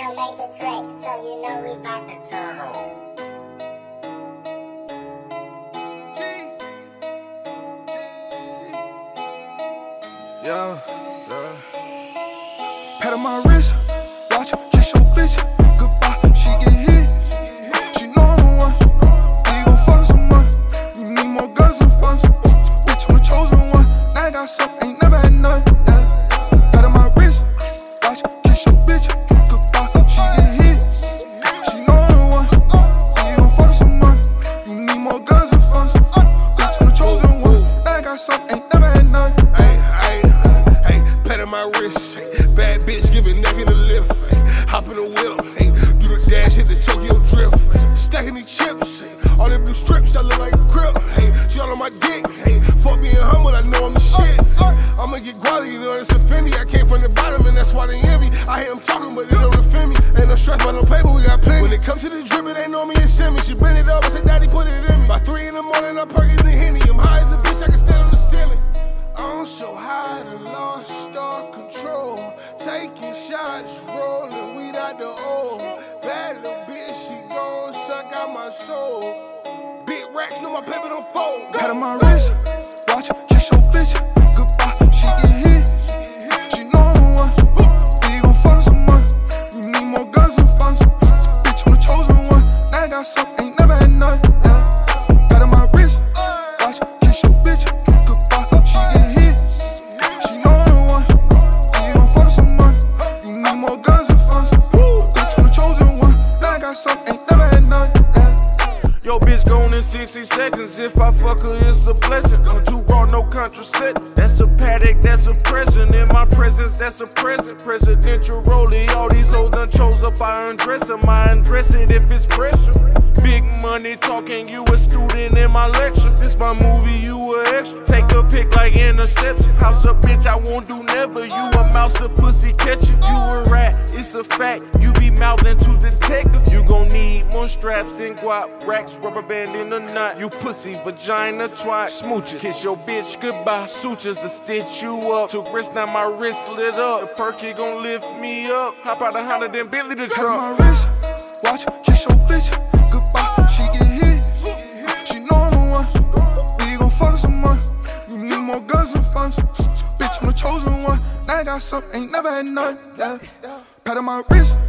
Dino make the track, so you know we bout to turn on. Yeah. Pat on my wrist, watch her kiss your bitch. Goodbye, she get hit. She know I'm the one. We gon' fuck some more. You need more guns and funds. Bitch, I'm the chosen one. Now I got something, ain't never had none. Yeah. Pat on my wrist, watch her kiss your bitch. Goodbye, she get hit. She know I'm the one. We gon' fuck some more. You need more guns and funds. Bitch, I'm the chosen one. Now I got something, ain't never had none. Pat on my wrist, bad bitch giving naked a lift. Hop in the whip, do the dash, hit the Tokyo drift. Stacking these chips, all them blue strips, I look like a crip. She all on my dick, fuck being humble, I know I'm the shit. I'ma get quality, you know it's a Fendi. I came from the bottom and that's why they envy. I hear them talking, but they don't offend me. Ain't no stress about no paper, we got plenty. When it comes to the drip, they know me and send me. She bring it up, I say, Daddy, put it in me. By 3 in the morning, I'm Perkins and Henny. I'm high as a bitch, I can stand on the ceiling. I'm so high, the lost all control. Taking shots, rolling weed out the old. Bad little bitch, she gon' suck out my soul. Big racks, know my paper don't fold. Pat on my wrist, watch her kiss your bitch. Goodbye, she get hit. She know I'm the one. We gon' fuck some more. You need more guns and funds. Bitch, I'm the chosen one. Now I got something, ain't never had none. Yeah. Pat on my wrist, watch her kiss your bitch. Goodbye, she get hit. She know I'm the one. We gon' fuck some more. You need more guns and funds. Bitch, I'm the chosen one. Now I got something, ain't never had none. Yeah. Yo, bitch gone in 60 seconds. If I fuck her, it's a blessing. I'm too raw, no contraceptive. That's a paddock, that's a present. In my presence, that's a present. Presidential rollie, all these hoes done chose up. I undress them, I undress it if it's pressure. Big money talking, you a student in my lecture. This my movie, you a extra. Take a pic like interception. House up, bitch, I won't do never. You a mouse, a pussy catcher. You a rat, it's a fact. You be mouthing to detective. You gon' need more straps than guap. Racks, rubber band in a knot. You pussy, vagina, twat. Smooches, kiss your bitch goodbye. Sutures to stitch you up. Took risks, now my wrist lit up. The perky gon' lift me up. Hop out a Honda, then Bentley the Pat on truck. my wrist, watch her kiss your bitch. Goodbye, she get hit. She know I'm the one. We gon' fuck some more. You need more guns and funds. Bitch, I'm the chosen one. Now I got something, ain't never had none. Yeah. Pat on my wrist,